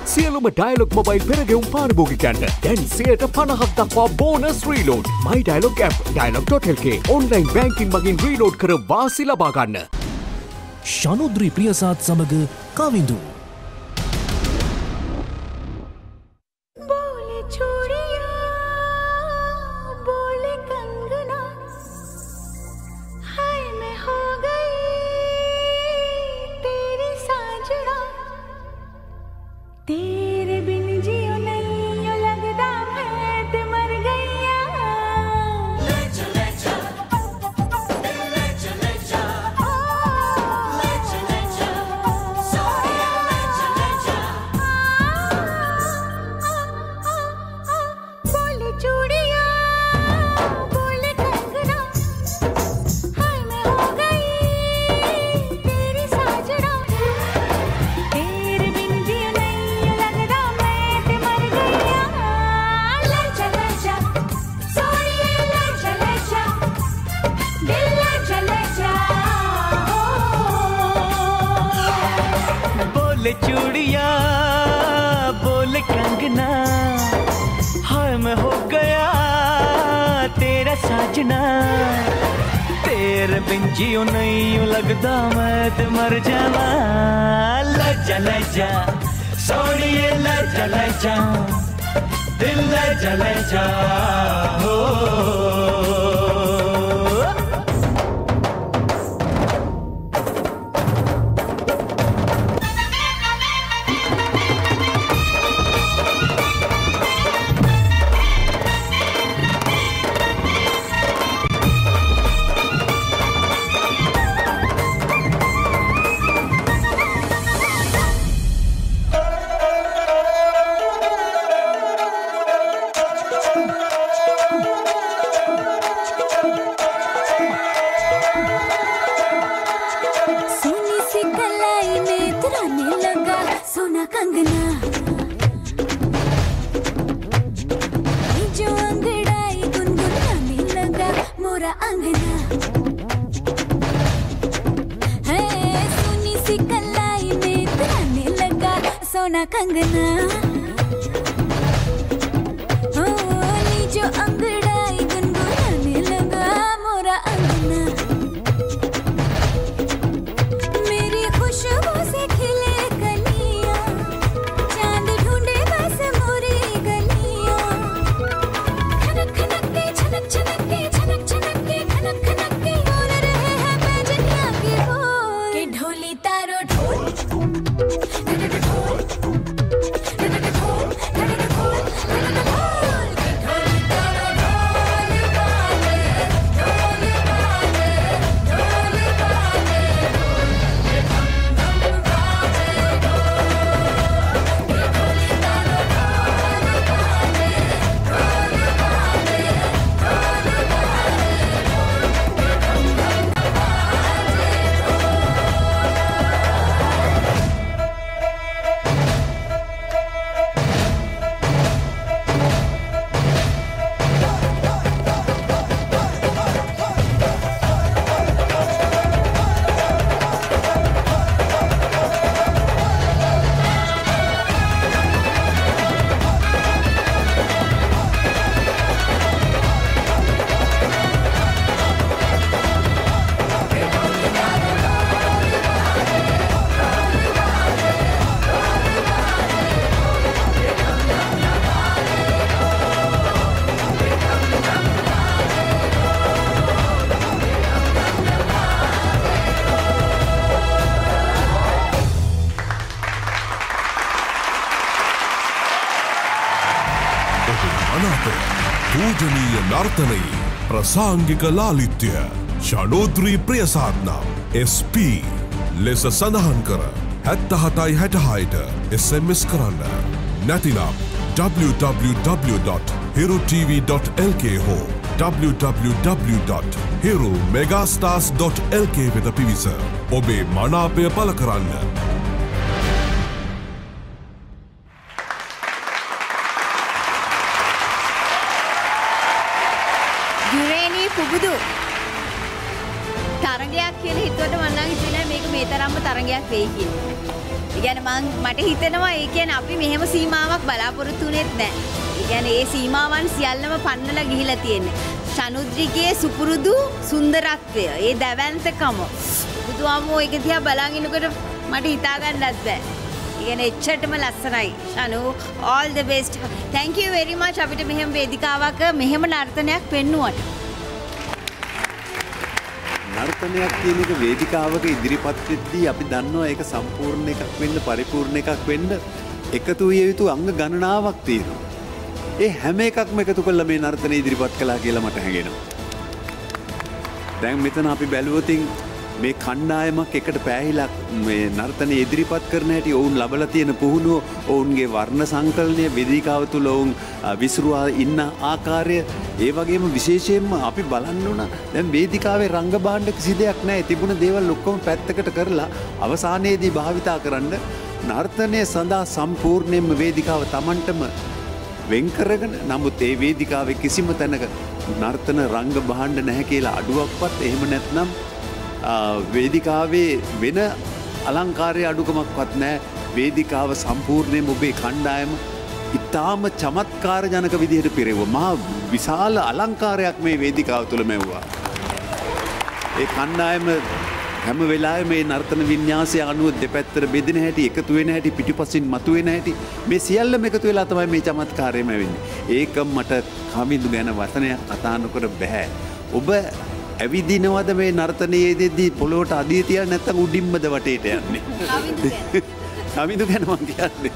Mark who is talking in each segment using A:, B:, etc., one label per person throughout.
A: සියලුම dialogue mobile පෙරගෙවුම් පාරිභෝගිකයන්ට දැන් 50% දක්වා bonus reload. My Dialog app dialog.lk online banking මගින් රීලෝඩ් කර වාසි ලබා ගන්න.
B: ශනුද්‍රී ප්‍රියසාද් සමග කවිඳු.
C: නර්තනයේ ප්‍රසාංගික ලාලිත්‍ය ශනෝද්‍රී ප්‍රියසාද් SP ලෙස සඳහන් කර 7766ට SMS කරන්න. නැතිනම් www.hirutv.lk හෝ www.hirumegastars.lk වෙත පිවිස ඔබේ මනාපය පළ කරන්න.
D: තරගයක් කියලා හිතුවට මම නම් හිතුවේ නෑ මේක මේ තරම්ම තරගයක් වෙයි කියලා. ඒ කියන්නේ මට හිතෙනවා ඒ කියන්නේ අපි මෙහෙම සීමාවක් බලාපොරොත්තු වෙන්නේ නැහැ. ඒ කියන්නේ ඒ සීමාවන් සියල්ලම පන්නලා ගිහිලා තියෙන්නේ. ශනුද්‍රිගේ සුපුරුදු සුන්දරත්වය, ඒ දැවැන්තකම. බුදුහාමෝ ඒක දිහා බලන් ඉන්නකොට මට හිතා ගන්නත් බෑ. ඉගෙන එච්චරටම ලස්සනයි. ශනු all the best. Thank you very much අපිට මෙහෙම වේදිකාවක මෙහෙම නර්තනයක් පෙන්නුවට.
E: නර්තනයක් කියන එක වේදිකාවක ඉදිරිපත් වෙද්දී අපි දන්නවා ඒක සම්පූර්ණ එකක් වෙන්න පරිපූර්ණ එකක් වෙන්න එකතු විය යුතු අංග ගණනාවක් තියෙනවා. ඒ හැම එකක්ම එකතු කරලා මේ නර්තනය ඉදිරිපත් කළා කියලා මට හැඟෙනවා. දැන් මෙතන අපි බැලුවොතින් මේ කණ්ඩායමක් එකට පෑහිලා මේ නර්තනය ඉදිරිපත් කරන හැටි ඔවුන් ලබලා තියෙන පුහුණුව ඔවුන්ගේ වර්ණ සංකලනය වේදිකාව තුළ ඔවුන් විසිරුවා ඉන්න ආකාරය ඒ වගේම විශේෂයෙන්ම අපි බලන්න ඕන දැන් වේදිකාවේ රංග භාණ්ඩ කිසි දෙයක් නැහැ තිබුණ දේවල් ඔක්කොම පැත්තකට කරලා අවසානයේදී භාවිතා කරන්න නර්තනය සඳහා සම්පූර්ණයෙන්ම වේදිකාව Tamanටම වෙන් කරගෙන නමුත් ඒ වේදිකාවේ කිසිම තැනක නර්තන රංග භාණ්ඩ නැහැ කියලා අඩුවක්වත් එහෙම නැත්නම් වේදිකාවේ වෙන අලංකාරය අඩුකමක්වත් නැහැ වේදිකාව සම්පූර්ණයෙන්ම ඔබේ කණ්ඩායම ඉතාම චමත්කාර ජනක විදිහට පිරෙවුවා මහා විශාල අලංකාරයක් මේ වේදිකාව තුළ මෙව්වා ඒ කණ්ඩායම හැම වෙලාවෙම මේ නර්තන වින්‍යාසය අනුව දෙපැත්තට බෙදෙන හැටි එකතු වෙන හැටි පිටිපසින් මතුවෙන හැටි මේ සියල්ලම එකතු වෙලා තමයි මේ චමත්කාරයම වෙන්නේ ඒක මට කමිඳු ගැන වචනයක් කතා නොකර බෑ ඔබ ඇවිදිනවද මේ නර්තනයේදී පොළොවට අදිය තියලා නැත්නම් උඩින්මද වටේට යන්නේ? කමිඳු ගැන මං කියන්නේ.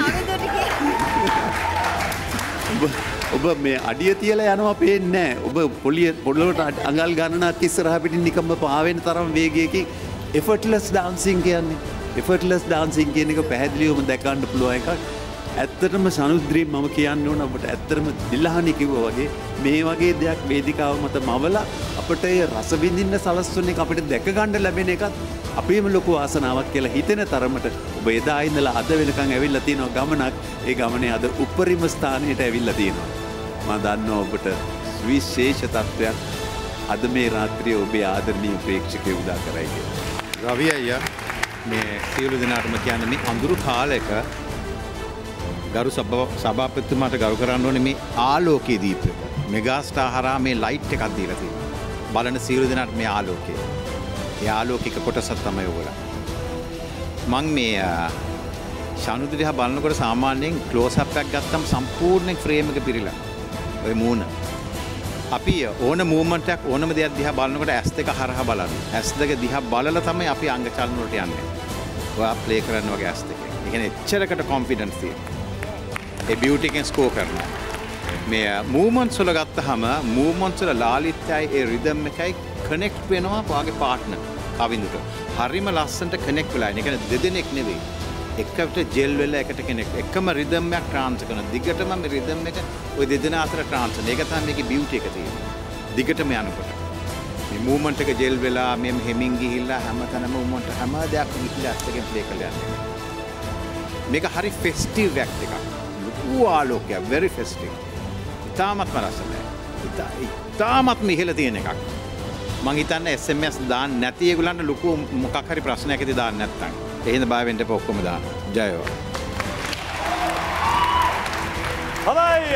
E: ඔබ මේ අඩිය තියලා යනවා පේන්නේ නැහැ. ඔබ පොළොවට අඟල් ගණනක් ඉස්සරහ පිටින් නිකම්ම පාවෙන තරම් වේගයකින් effortless dancing කියන්නේ. effortless dancing කියන එක පැහැදිලිවම දැක ගන්න පුළුවන් එකක්. ඇත්තටම සනුද්‍රී මම කියන්න ඕන ඔබට ඇත්තටම දිලහනි කිව්වා වගේ මේ වගේ දෙයක් වේදිකාව මත මවලා අපිට ඒ රස විඳින්න සලස්වන එක අපිට දැක ගන්න ලැබෙන එකත් අපේම ලොකු ආසනාවක් කියලා හිතෙන තරමට ඔබ එදා ඉඳලා අද වෙනකන් ඇවිල්ලා තියෙනවා ගමනක් ඒ ගමනේ අද උපරිම ස්ථානයට ඇවිල්ලා තියෙනවා මම දන්නවා ඔබට විශේෂ තත්ත්වයක් අද මේ රාත්‍රියේ ඔබේ ආදරණීය ප්‍රේක්ෂකයෝ උදා කරයි කියලා
F: රවි අයියා මේ සියලු දෙනාටම කියන්නේ මේ අඳුරු කාලයක ගරු සභාපතිතුමාට ගරු කරන්න ඕනේ මේ ආලෝකයේ දීප මෙගාස්ටාර් හරහා මේ ලයිට් එකක් දීලා තියෙනවා. බලන සියලු දෙනාට මේ ආලෝකය. ඒ ආලෝකික කොටසක් තමයි ඔයගොල්ලෝ. මම මේ ශනුද්‍රී දිහා බලනකොට සාමාන්‍යයෙන් ක්ලෝස් අප් එකක් ගත්තම සම්පූර්ණ ෆ්‍රේම් එක පිරීලා. ඔය මූණ. අපි ඕන මූවමන්ට් එකක් ඕනම දෙයක් දිහා බලනකොට S2 හරහා බලන්න. S2 දිහා බලලා තමයි අපි අංග චලන වලට යන්නේ. ඔයා ප්ලේ කරන්න වගේ S2. ඒ කියන්නේ එච්චරකට කොන්ෆිඩන්ස් තියෙනවා. ඒ බියුටි එකෙන් ස්කෝර් කරනවා. මේ මූවමන්ට්ස් වල ගත්තාම මූවමන්ට්ස් වල ලාලිත්‍යයි ඒ රිද්ම් එකයි කනෙක්ට් වෙනවා වාගේ පාර්ට්නර් කවිඳුට. හරිම ලස්සනට කනෙක්ට් වෙලා ඉන්නේ. ඒ කියන්නේ දෙදෙනෙක් නෙවෙයි. එකට ජෙල් වෙලා එකට කෙනෙක් එකම රිද්ම් එකක් ට්‍රාන්ස් කරන. දිගටම මේ රිද්ම් එක ওই දෙදෙනා අතර ට්‍රාන්ස් කරන. ඒක තමයි මේකේ බියුටි එක තියෙන්නේ. දිගටම යනකොට. මේ මූවමන්ට් එක ජෙල් වෙලා මේ හෙමින් ගිහිල්ලා හැමතැනම මූවමන්ට් හැම දෙයක්ම ගිහිල්ලා ඇත්තටම ප්ලේ කරලා යන්නේ. මේක හරි ෆෙස්ටිව් ඇක්ට් එකක්. ආලෝකය very festive. ඉතාමත්ම රසයි. ඉතාමත්ම ඉහළ තියෙන එකක්. මං හිතන්නේ SMS දාන්න නැති ඒගොල්ලන්ට ලොකු මොකක් හරි ප්‍රශ්නයක් ඇති දාන්න නැත්තම්. එහෙනම් බය වෙන්න එපා ඔක්කොම දාන්න. ජයෝ.
G: හොඳයි.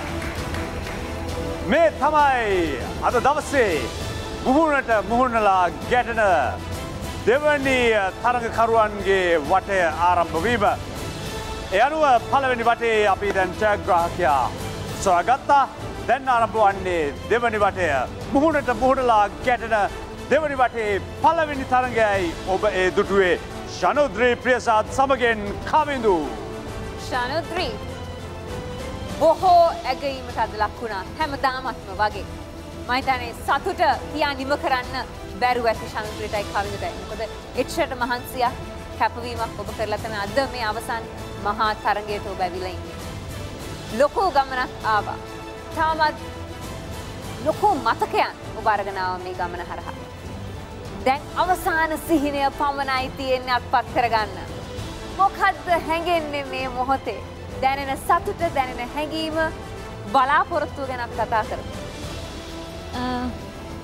G: මේ තමයි අද දවසේ මුහුණලා ගැටෙන දෙවැනි තරගකරුවන්ගේ වටය ආරම්භ වීම. ඒ අනුව පළවෙනි වටේ අපි දැන් ජයග්‍රාහකයා සොයාගත්තා. දැන් ආරම්භ වන්නේ දෙවැනි වටය. මුහුණලා ගැටෙන දෙවැනි වටේ පළවෙනි තරගයයි ඔබ ඒ දුටුවේ ශනුද්‍රී ප්‍රියසාද් සමගින් කවිඳු.
H: ශනුද්‍රී බොහෝ ඇගීමට අද ලක් වුණා හැමදාමත්ම වගේ. මම හිතන්නේ සතුට තියා නිම කරන්න බැරුව ඇති ශනුද්‍රීටයි කවිඳුටයි. මොකද එච්චරට මහන්සියක් කැපවීමක් ඔබ කරලා තමයි අද මේ අවසන් මහා තරගයට ඔබ ඇවිල්ලා ඉන්නේ. ලොකු ගමනක් ආවා. තාමත් ලොකු මතකයන් ඔබ අරගෙන ආවා මේ ගමන හරහා. දැන් අවසාන සිහිනය පමණයි තියෙන්නේ අත්පත් කරගන්න. මොකද්ද හැඟෙන්නේ මේ මොහොතේ? දැනෙන සතුට දැනෙන හැඟීම බලාපොරොත්තු ගැන කතා කරමු.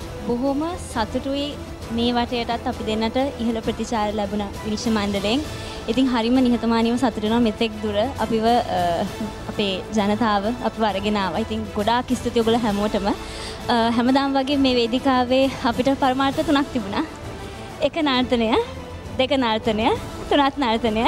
I: බොහොම සතුටුයි මේ වටයටත් අපි දෙන්නට ඉහළ ප්‍රතිචාර ලැබුණා විනිශ්චය මණ්ඩලයෙන්. ඉතින් හරිම නිහතමානීව සතුටු වෙනවා මෙතෙක් දුර අපිව අපේ ජනතාව අපිව අරගෙන ආවා. ඉතින් ගොඩාක් ස්තුතියි ඔයගොල්ලෝ හැමෝටම. හැමදාම වගේ මේ වේදිකාවේ අපිට පරමාර්ථ තුනක් තිබුණා. එක නර්තනය, දෙක නර්තනය, තුනත් නර්තනය.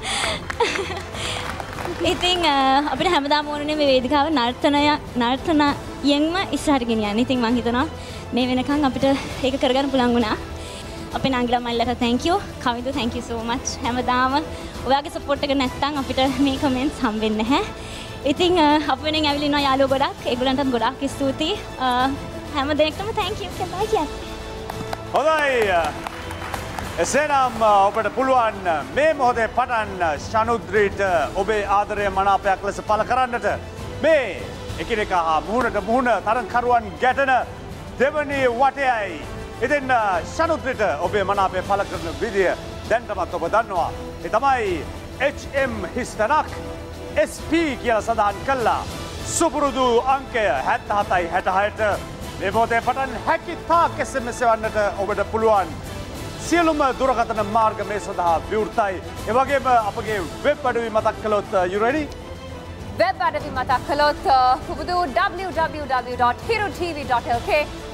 I: ඉතින් අපිට හැමදාම ඕනේ මේ වේදිකාව නර්තනයෙන්ම ඉස්සරහට ගෙනියන්න. ඉතින් මම හිතනවා මේ වෙනකන් අපිට ඒක කරගන්න පුළුවන් වුණා. අපේ නංගිලා මල්ලට thank you. කවිදු thank you so much. හැමදාම ඔයාගේ support එක නැත්නම් අපිට මේ comments හම්බෙන්නේ නැහැ. ඉතින් අප වෙනින් ඇවිල්ලා ඉන්නවා යාළුවෝ ගොඩක්. ඒගොල්ලන්ටත් ගොඩාක් ස්තුතියි. හැම දෙයකටම thank you කියලා කියන්නේ.
G: හොඳයි. එසේනම් ඔබට පුළුවන් මේ මොහොතේ පටන් ශනුද්‍රීට ඔබේ ආදරය මනාපයක් ලෙස පළ කරන්නට මේ එකිනෙකා හා මුහුණට මුහුණ තරඟකරුවන් ගැටෙන දෙවනි වටයයි. ඉතින් ශනුද්‍රීට ඔබේ මනාපය පළ කරන විදිය දැන්ටමත් ඔබ දන්නවා. ඒ තමයි HM හිස්තනක් SP කියලා සඳහන් කළා. සුපුරුදු අංකය 77යි 66ට මේ මොහොතේ පටන් හැකි තාක් SMS වන්නට ඔබට පුළුවන්. සියලුම දුරකථන මාර්ග මේ සඳහා විවෘතයි. ඒ වගේම අපගේ වෙබ් අඩවි මතක් කළොත් you ready?
H: වෙබ් අඩවි මතක් කළොත් පුබුදු www.hirutv.lk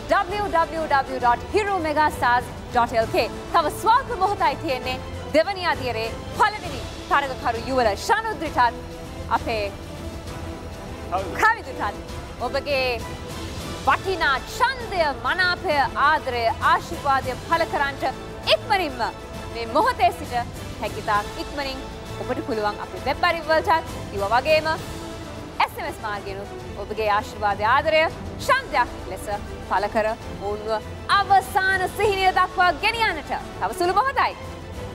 H: www.hirumegastars.lk තව ස්වල්ප මොහොතයි තියෙන්නේ දෙවනි අදියරේ පළවෙනි තරගකරු යුවල ශනුද්‍රිටත් අපේ කවිදුටත් ඔබගේ වටිනා ඡන්දය මනාපය ආදරය ආශිර්වාදය පළ කරන්නට ඉක්මනින්ම මේ මොහොතේ සිට හැකිතාක් ඉක්මනින් ඔබට පුළුවන් අපේ වෙබ් අඩවිවලටත් ඒ වගේම SMS මාර්ගයෙන් ඔබගේ ආශිර්වාදය ආදරය ඡන්දයක් ලෙස පළ කර ඔවුන්ව අවසාන සිහිනය දක්වා ගෙනියන්නට තව සුළු මොහොතයි.